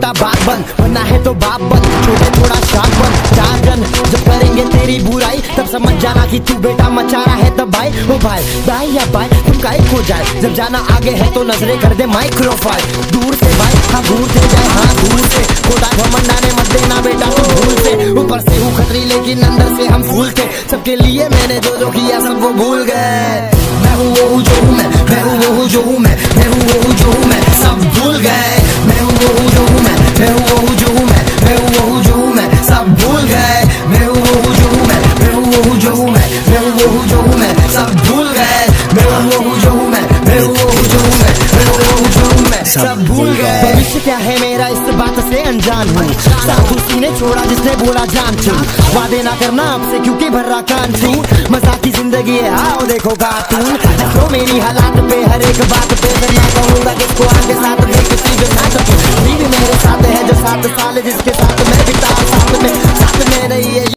बेटा बात बन, बनना है तो बाप बन, छोटे थोड़ा शाक बन। चार जन जब करेंगे तेरी बुराई तब समझ जाना कि तू बेटा मचा रहा है तब भाई। ओ भाई भाई या भाई तुम काहे खो जाए, जब जाना आगे है तो नजरे कर दे माइक्रोफाइल। दूर से भाई हाँ दूर से जाए, हाँ दूर से खुदा घमंडाने मत देना बेटा तू भूल से। ऊपर से हूँ खतरी लेकिन अंदर से हम फूल थे, सबके लिए मैंने जो किया सब वो भूल गए। मैं हूँ वो हूँ जो हूँ मैं हूँ वो हूँ जो हूँ मैं हूँ वो हूँ जो हूँ मैं, सब भूल गए। मैं हूँ वो हूँ जो हूँ मैं हूँ वो हूँ जो हूँ मैं हूँ वो हूँ जो हूँ मैं, सब भूल गए। मैं हूँ वो हूँ जो हूँ मैं हूँ वो हूँ जो हूँ मैं हूँ वो हूँ जो हूँ मैं, सब भूल गए। मैं हूँ वो हूँ जो हूँ मैं हूँ वो हूँ जो हूँ मैं हूँ वो हूँ जो हूँ मैं, सब भूल गए। भविष्य क्या है मेरा इस बात से अनजान हूँ, साथ उसी ने छोड़ा जिसने बोला जान छू। वादे ना करना आपसे क्योंकि भर्रा कान छू, मजाक की जिंदगी है आओ देखो कार्टून। तो मेरी हालात पे हर एक बात पे फिर ना कहूँगा किसको आगे साथ में किसी के साथ भी मेरे साथ है जो 7 साल जिसके साथ मैं बिता साथ में